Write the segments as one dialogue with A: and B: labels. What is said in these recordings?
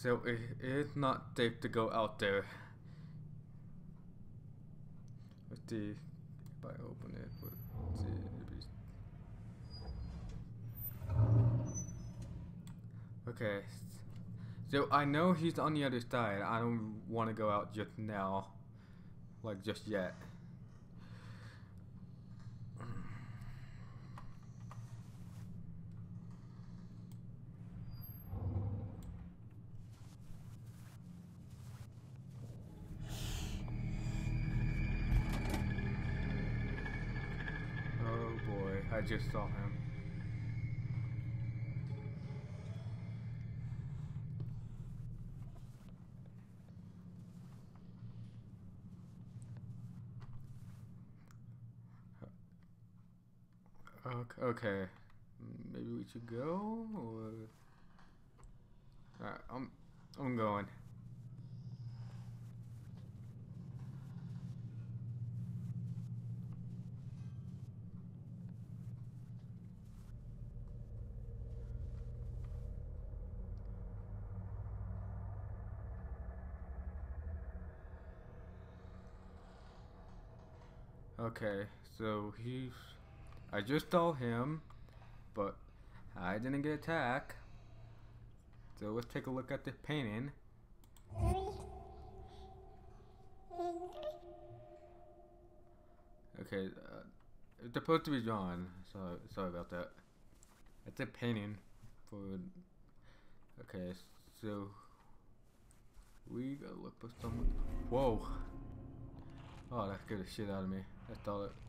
A: So it is not safe to go out there. Let's see if I open it. Let's see if it's... Okay. So I know he's on the other side. I don't want to go out just now. Like just yet. Oh boy, I just saw him. Okay. Maybe we should go, or... Alright, I'm going. Okay, so I just saw him, but I didn't get attacked. So let's take a look at the painting. Okay, it's supposed to be drawn. Sorry about that. It's a painting for... Okay, so we gotta look for someone. Whoa! Oh, that scared the shit out of me. I thought it.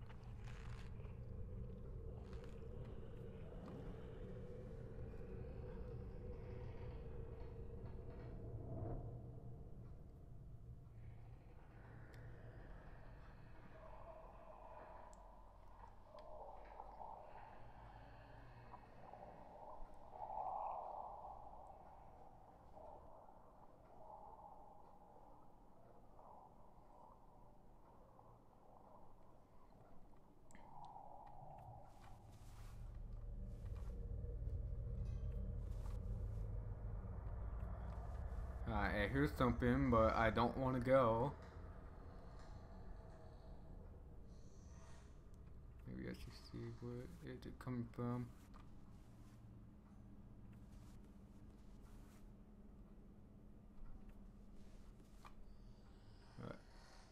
A: I hear something, but I don't want to go. Maybe I should see where is it coming from. Alright.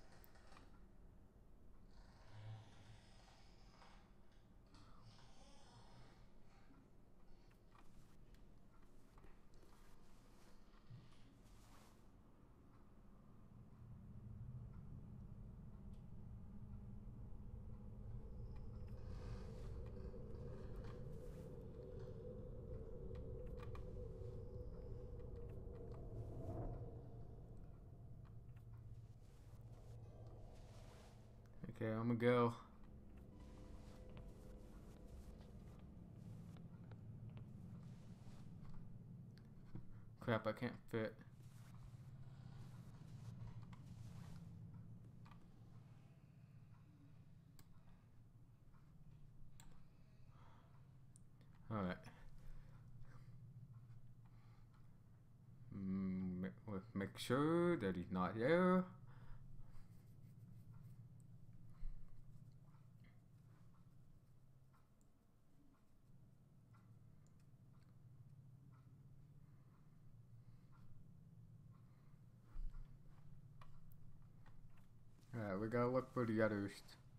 A: Okay, I'm gonna go. Crap, I can't fit. Alright. Make sure that he's not here. Alright, we gotta look for the others.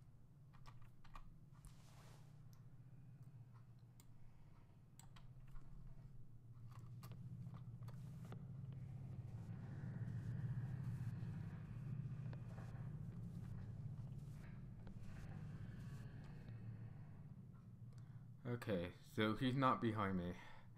A: Okay, so he's not behind me.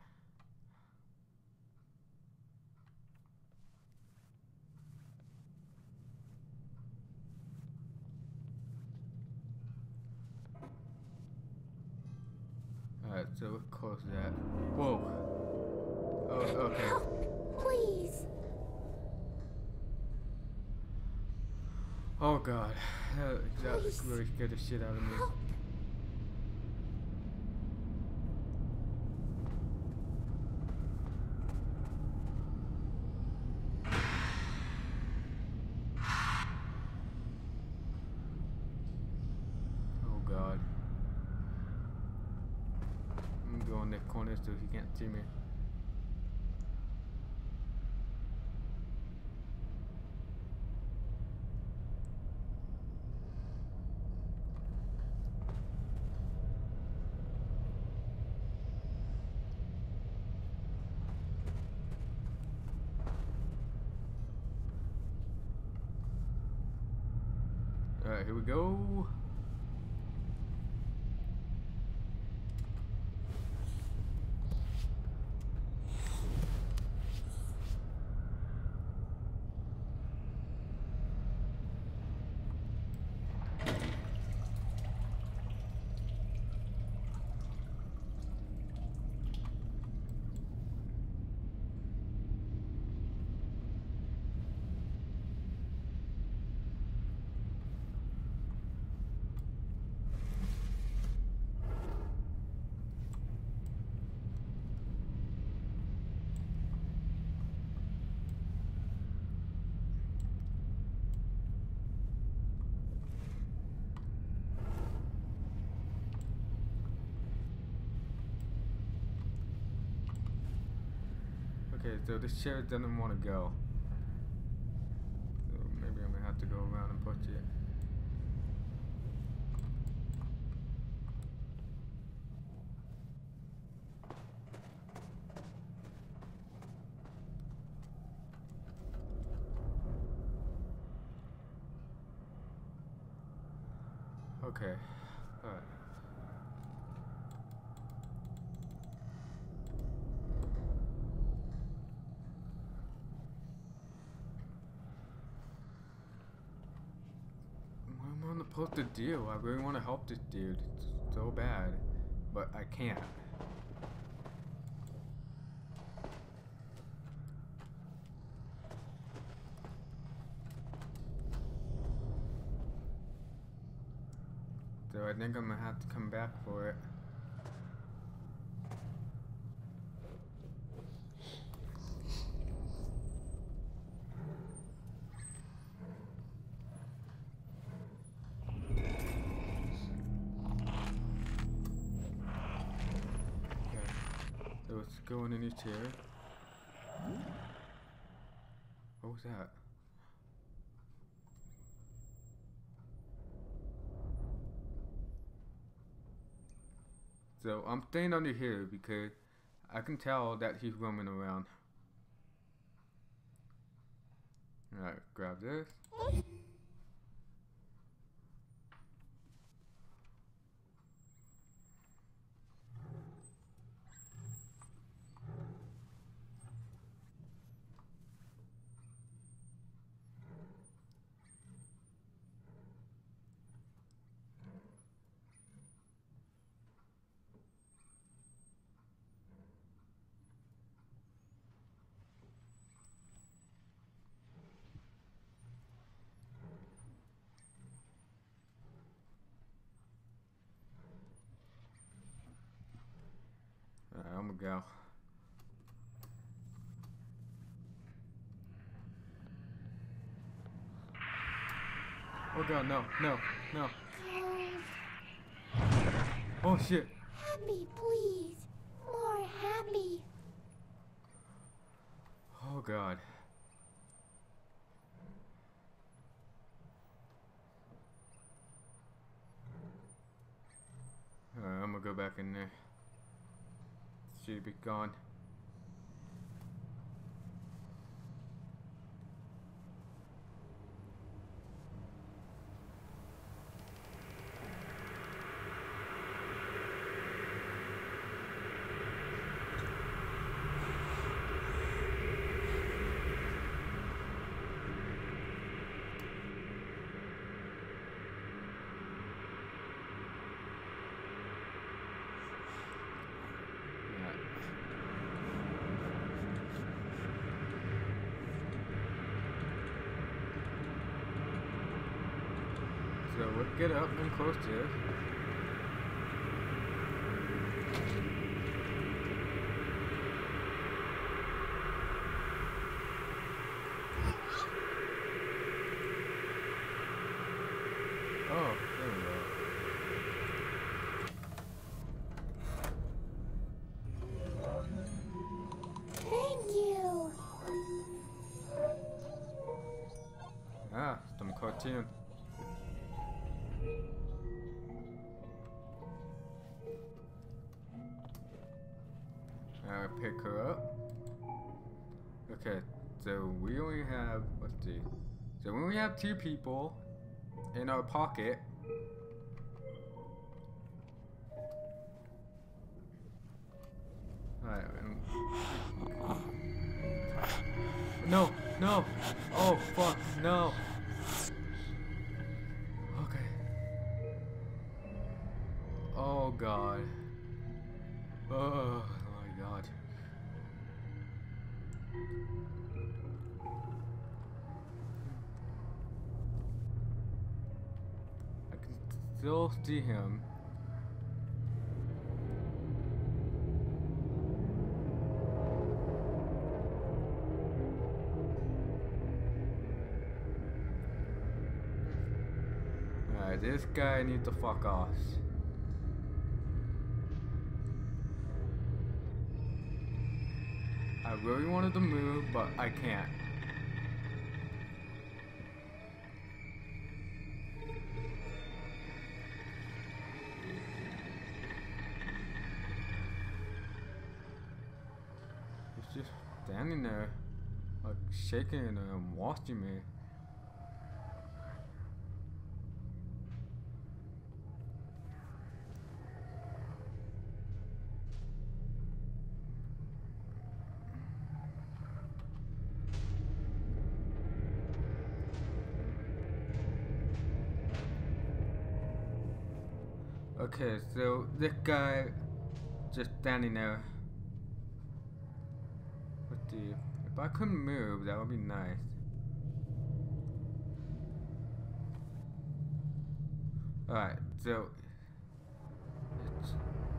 A: Alright, so let's close that. Whoa! Oh, okay.
B: Help, please.
A: Oh god, that really scared the shit out of me.
B: Help.
A: around the corner so he can't see me. Alright, here we go. Okay, so this chair doesn't want to go. So maybe I'm gonna have to go around and push it. Okay, alright. What am I supposed to do? I really want to help this dude so bad, but I can't. So I think I'm gonna have to come back for it. So let's go in any chair. What was that? So I'm staying under here because I can tell that he's roaming around. Alright, grab this. Alright, I'm gonna go. Oh god, no, no, no. Oh shit.
B: Happy, please. More happy.
A: Oh god. Alright, I'm gonna go back in there. Should be gone. So we'll get up and close to it. Oh, there we go. can. Pick her up. Okay, so we only have, let's see. So we only have 2 people in our pocket. Alright, no, no! Oh, fuck, no! Okay. Oh, God. Oh, my God. I can still see him. Alright, this guy needs to fuck off. I really wanted to move, but I can't. He's just standing there, like shaking and watching me. Okay, so this guy just standing there. Let's see. If I couldn't move, that would be nice. Alright, so it's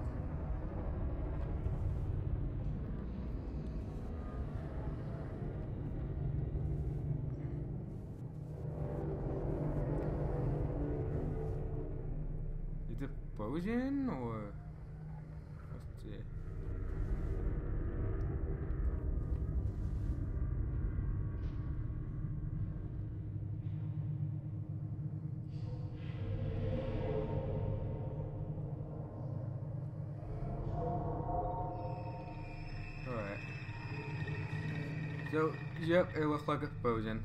A: is it frozen or let's see. Alright. So yep, it looks like it's frozen.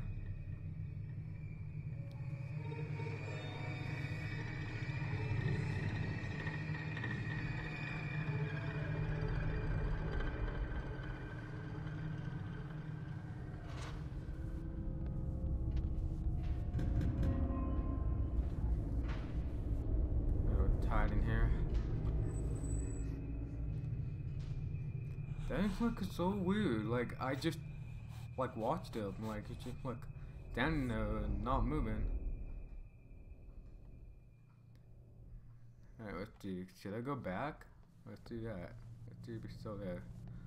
A: Tied in here. That is like so weird. Like I just like watched him. Like he's just like standing there and not moving. Alright, let's see. Should I go back? Let's do that. Let's see if he's still there.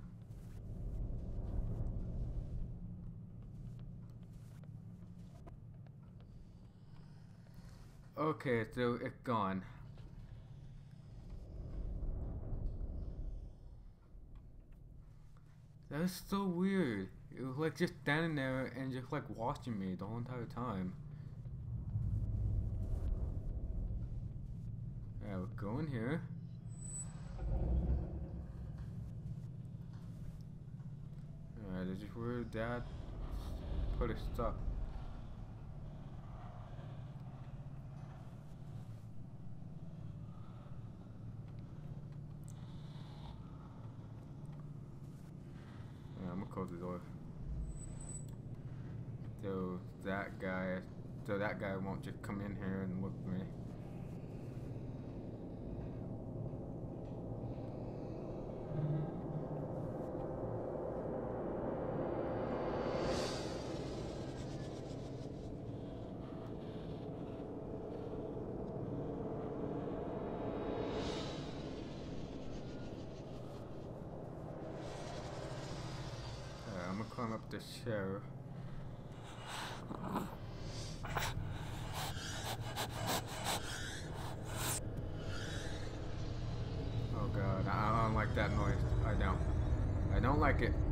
A: Okay, so it's gone. That is so weird. It was like just standing there and just like watching me the whole entire time. Yeah, we'll go in here. Alright, this is where Dad put his stuff. Yeah, I'm gonna close the door. So that guy won't just come in here and look at me. I'm gonna climb up this chair. Oh god, I don't like that noise. I don't like it.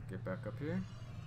A: get back up here.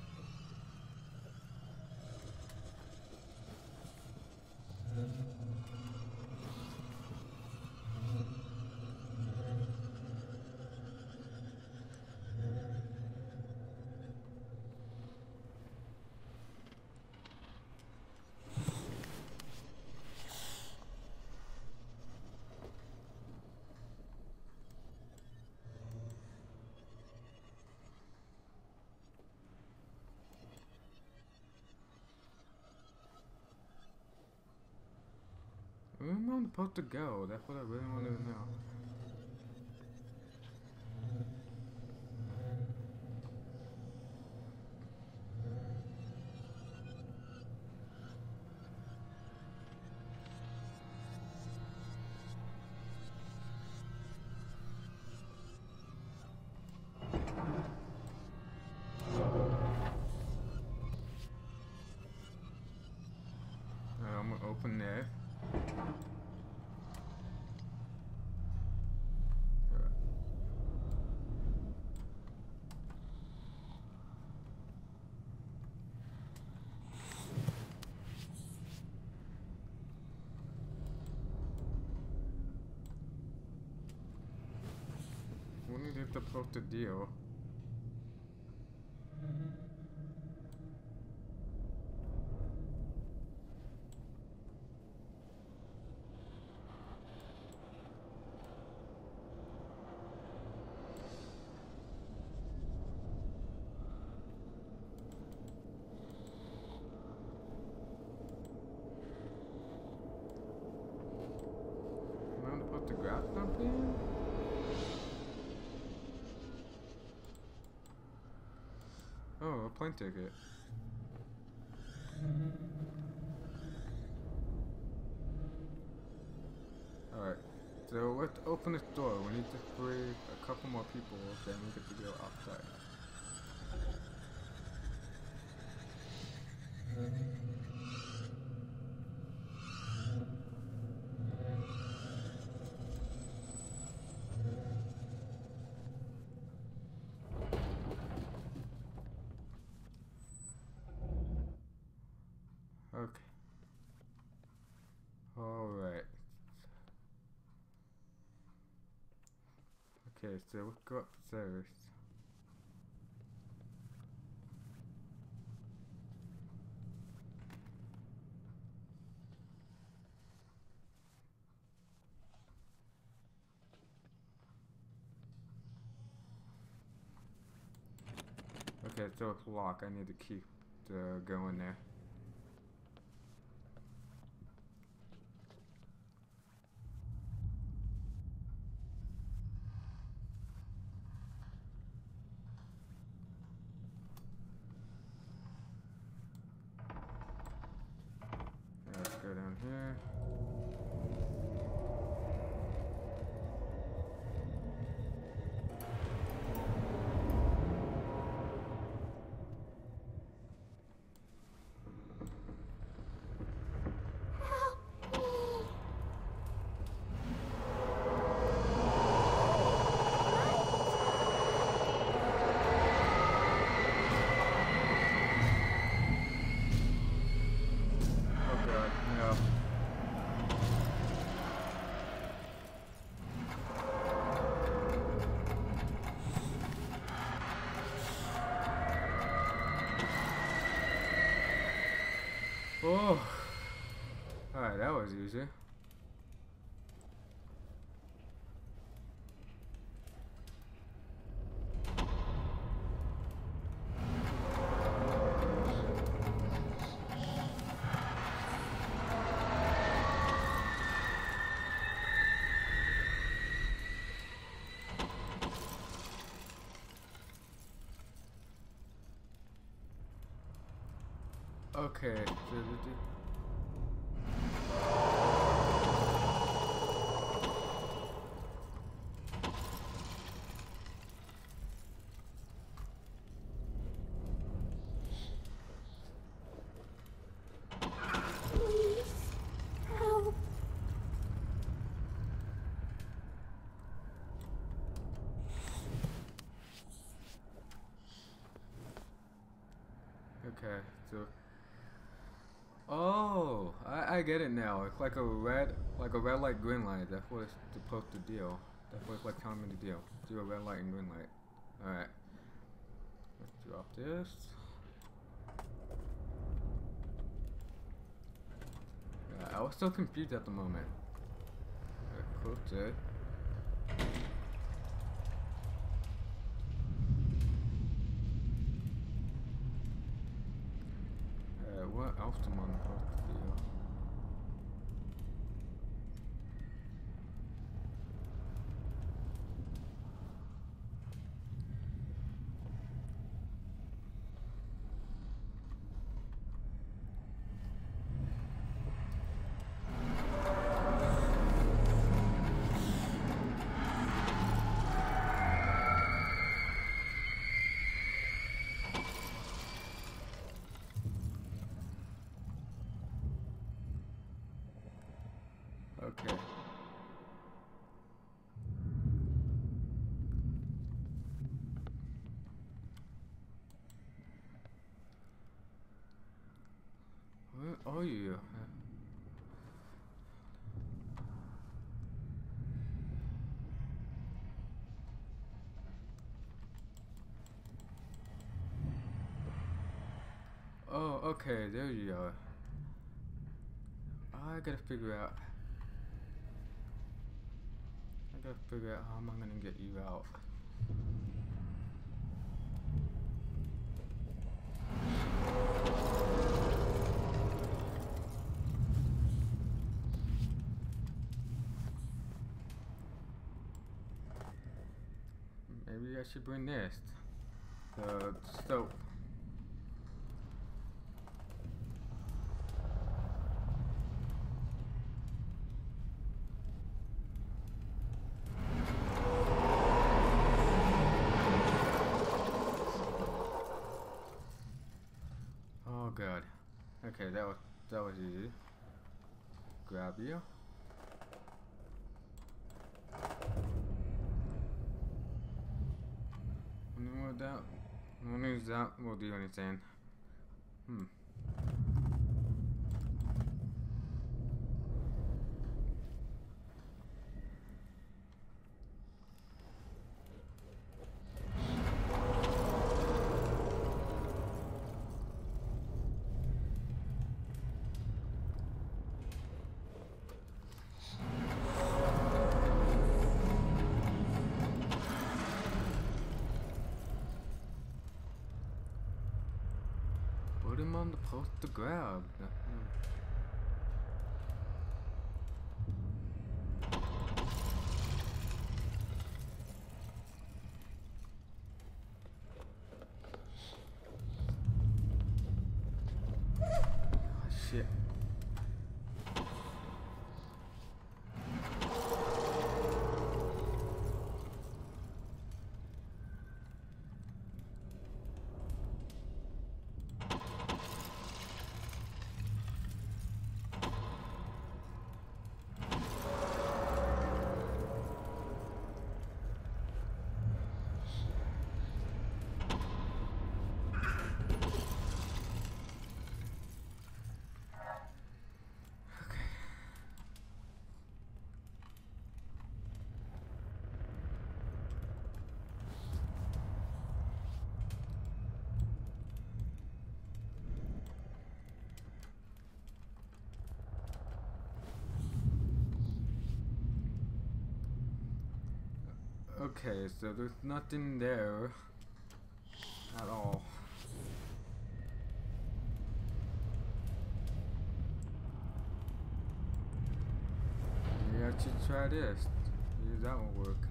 A: Where am I supposed to go? That's what I really want to know. I'm gonna open that. When is it supposed to deal? Am I supposed to grab something? Oh, a plane ticket. Alright, so let's open this door. We need to free a couple more people, then we get to go outside. Okay. Alright. Okay, so let's go upstairs. Okay, so it's locked. I need to keep going there. Let's go down here. Oh god, no. Oh. Alright, that was easy. Okay,
B: Please, help.
A: Okay, so oh, I get it now. It's like a red light, green light. That's what it's supposed to deal. That's what it's like telling me to deal. Do a red light and green light. Alright. Let's drop this. I was so confused at the moment. Close it. What else am I supposed to do? Okay. Where are you? Oh, okay, there you are. I gotta figure out how am I gonna get you out. Maybe I should bring this. The soap. Oh god. Okay, that was easy. Grab you. No news that will do anything. Put him on the post to grab. Oh, shit. Okay, so there's nothing there at all. Maybe I should try this. Maybe that will work.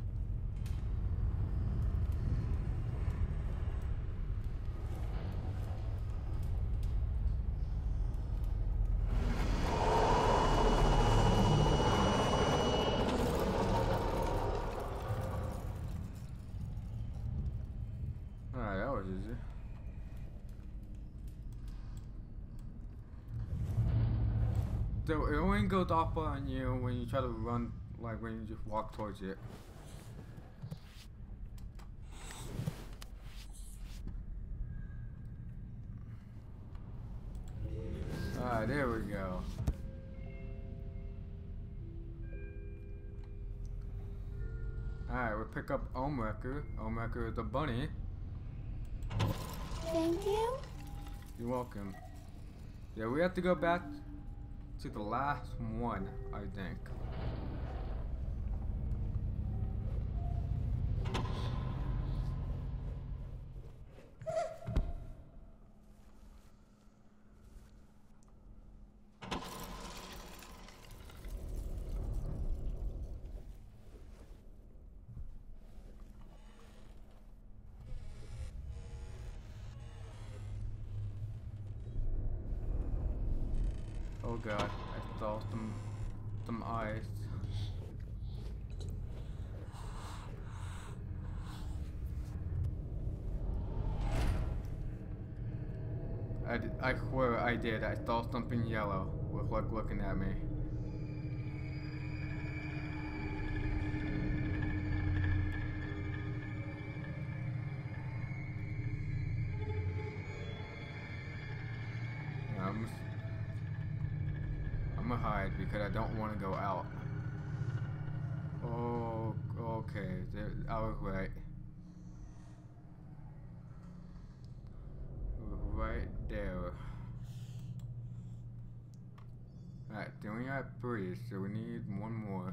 A: Alright, that was easy. So it only goes off on you when you try to run, like when you just walk towards it. Alright, there we go. Alright, we'll pick up Omrecker. Omrecker is a bunny.
B: Thank you.
A: You're welcome. Yeah, we have to go back to the last one, I think. Oh god, I saw some eyes. I swear I did. I saw something yellow with like looking at me. I'm gonna hide because I don't want to go out. Oh, okay. I was right. Right there. Alright, then we got 3, so we need one more.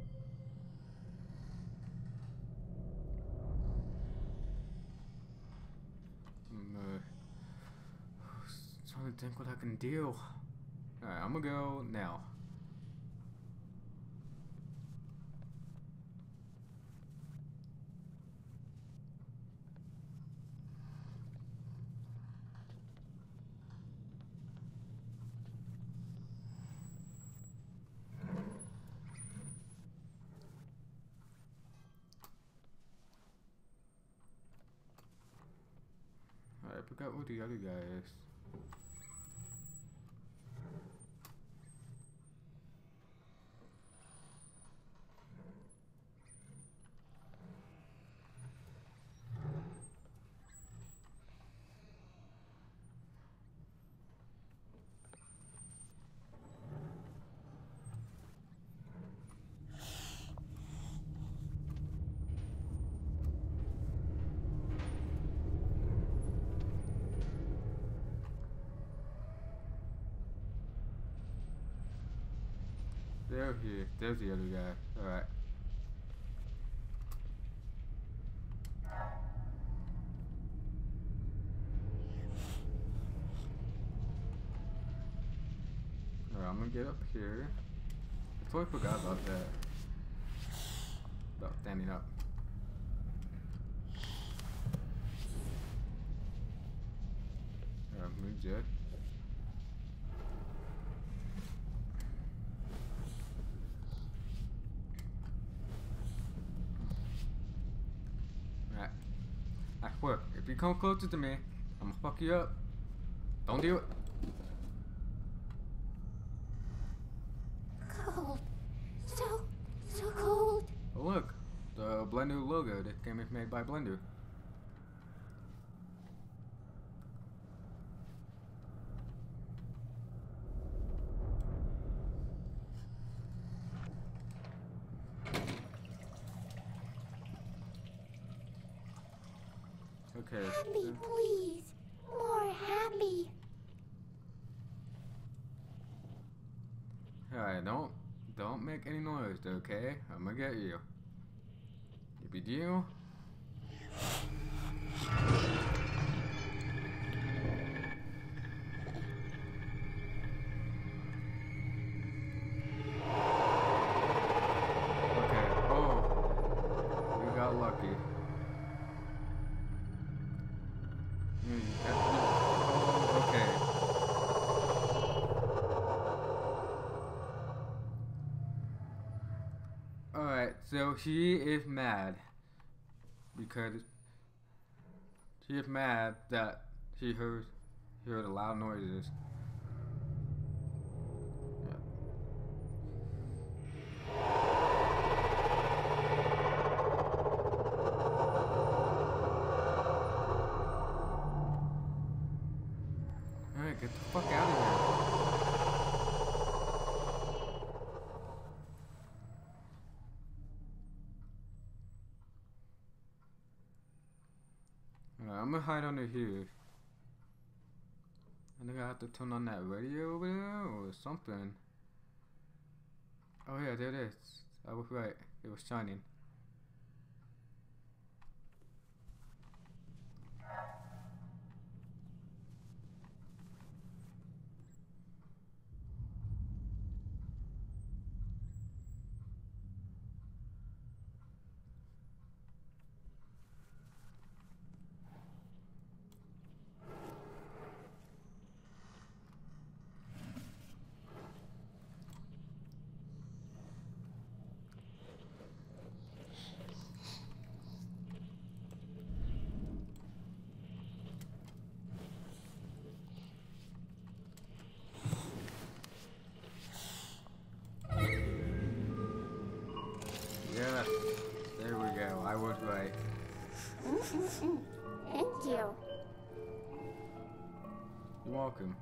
A: I'm trying to think what I can do. Alright, I'm gonna go now. I forgot what the other guy is. There's the other guy. Alright. Alright, I'm gonna get up here. I totally forgot about that. About standing up. Alright, move jet. I swear, if you come closer to me, I'm gonna fuck you up. Don't do it.
B: Cold. So cold.
A: Oh look, the Blender logo. This game is made by Blender. Okay.
B: Happy, please. More happy.
A: Alright, don't make any noise, okay? I'm gonna get you. If you do, okay. Oh, we got lucky. Oh, okay. Alright, so she is mad because she is mad that she heard the loud noises. Alright, get the fuck out of here. gonna hide under here. I think I have to turn on that radio over there or something. Oh yeah, there it is. I was right. It was shining. Yes, there we go. I was right.
B: Thank you.
A: You're welcome.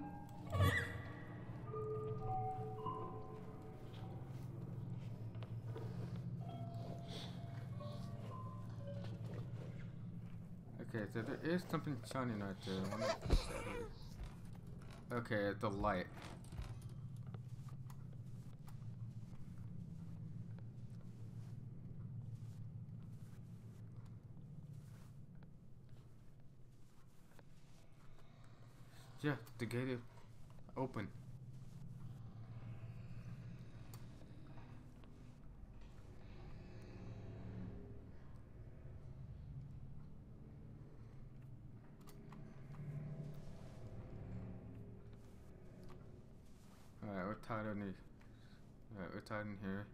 A: Okay, so there is something shining right there. I wonder what that is. Okay, it's a light. Yeah, the gate is open. Alright, we're tied in the. Alright, we're tied in here.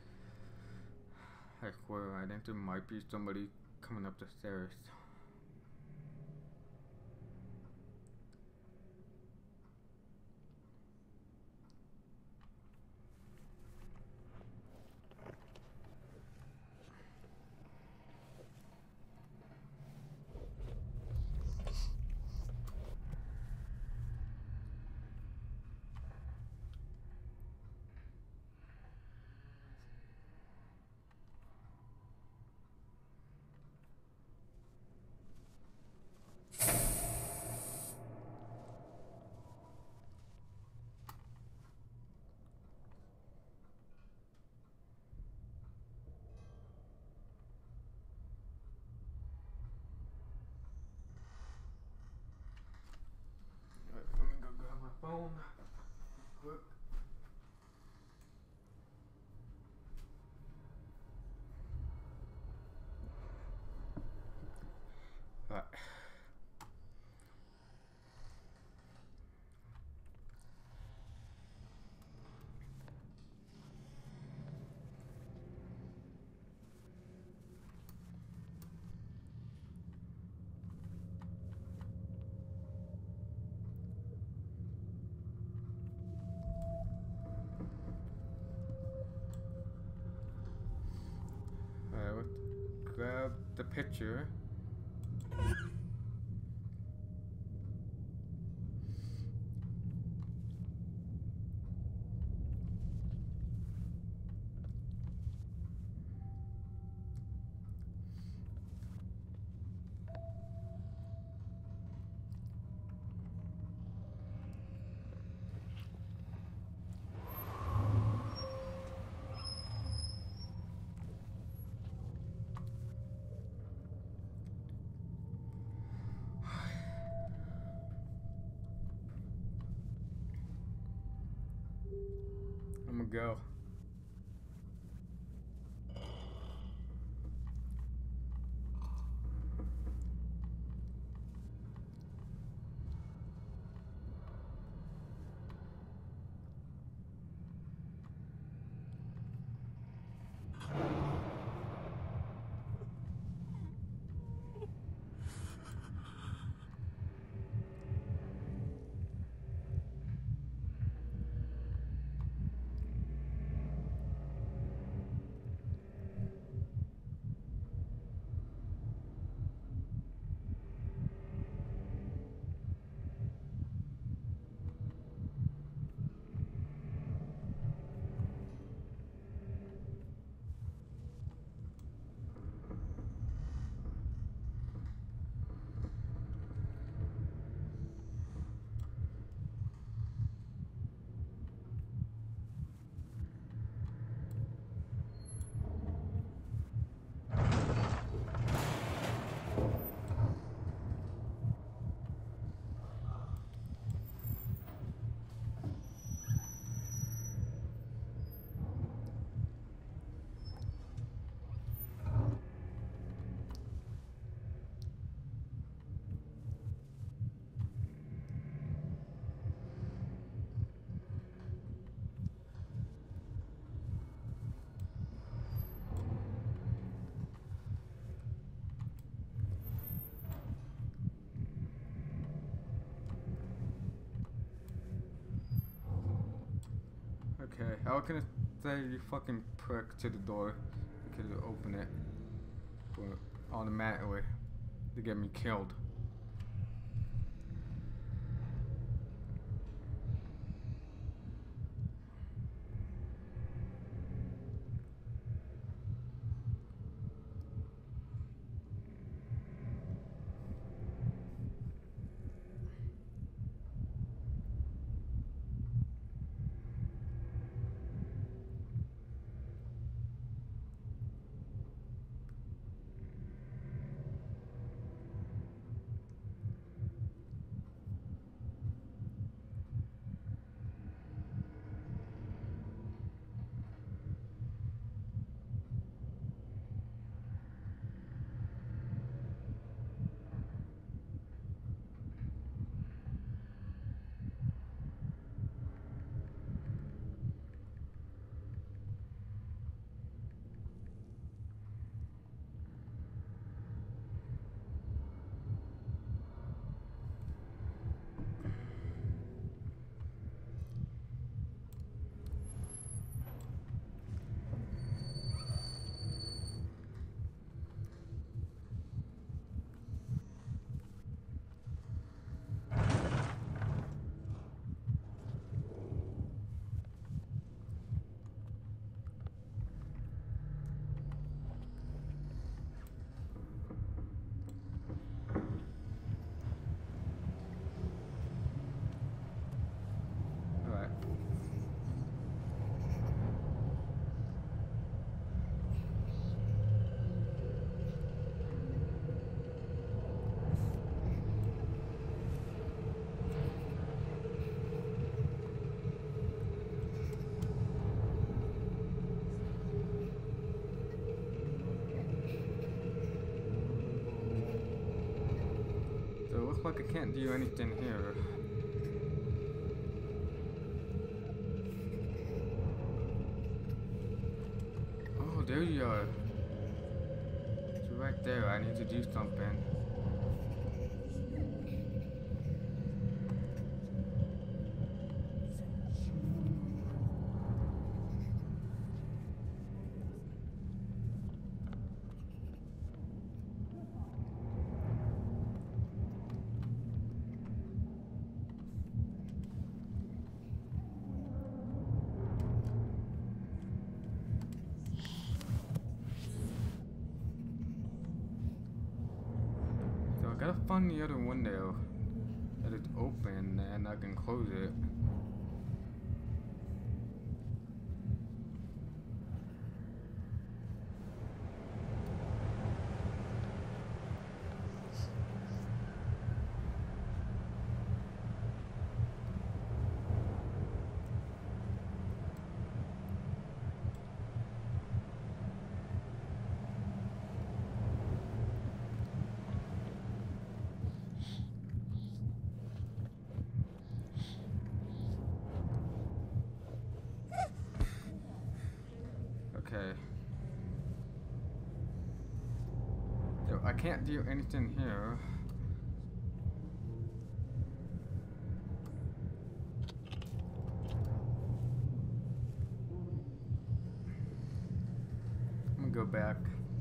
A: I swear, I think there might be somebody coming up the stairs. Alright, let me go grab my phone. Quick. Alright. Alright, let's grab the picture. I'm gonna go. Okay, how can it say you fucking prick to the door? Because you open it but automatically to get me killed. Alright. So it looks like I can't do anything here. Oh, there you are. It's right there. I need to do something. So I gotta find the other window that is open and I can close it. Okay. So I can't do anything here. I'm gonna go back.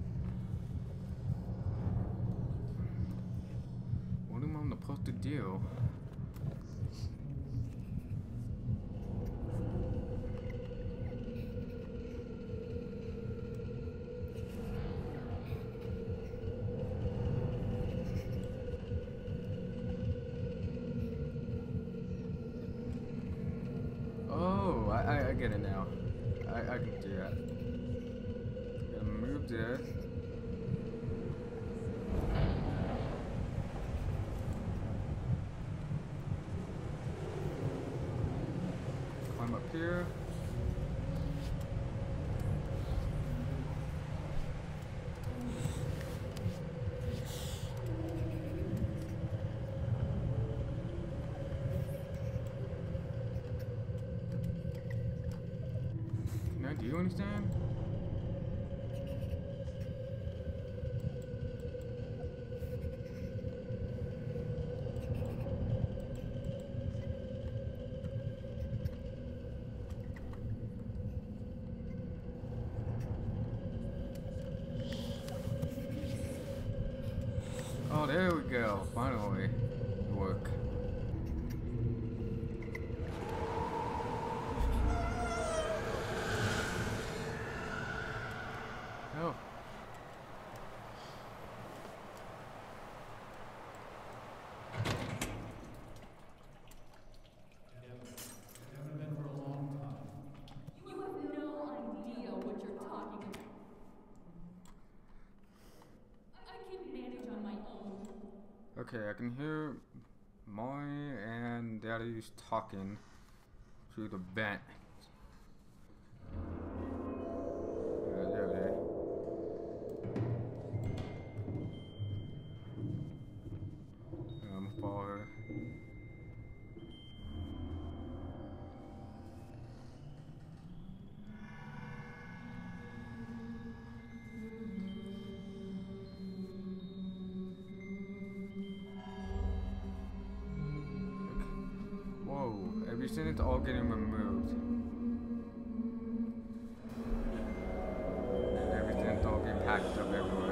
A: What am I supposed to do? Oh, I get it now. I can do that. Gonna move this. Climb up here. Can I do anything? go. Finally. Work. Oh. Okay, I can hear Molly and Daddy's talking through the vent. There it is. I'm gonna follow her. Whoa, everything's all getting removed. And everything's all getting packed up everywhere.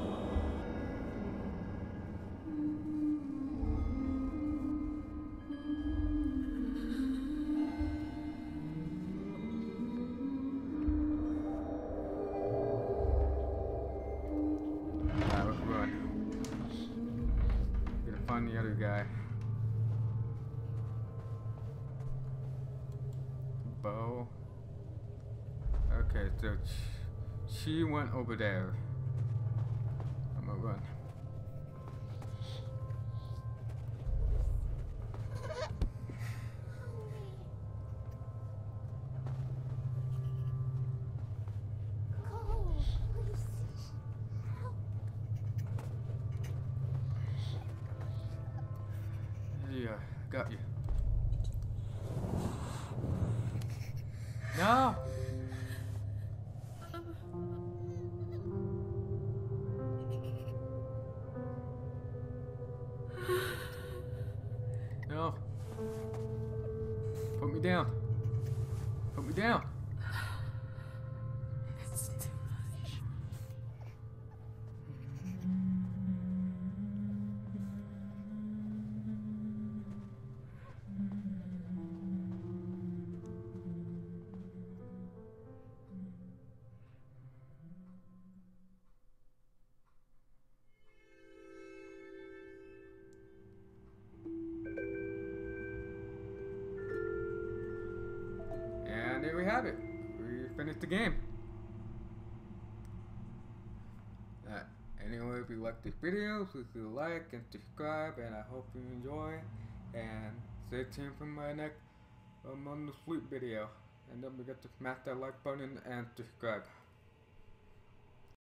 A: Alright, let's run. Gotta find the other guy. Bo. Okay, so she went over there. I'm gonna run.
B: Cole, please. Help.
A: Yeah, got you. No! No. Put me down. Put me down.
C: It's too much.
A: And there we have it. We finished the game. Anyway, if you like this video, please do like and subscribe, and I hope you enjoy. And stay tuned for my next on the sleep video. And don't forget to smash that like button and subscribe.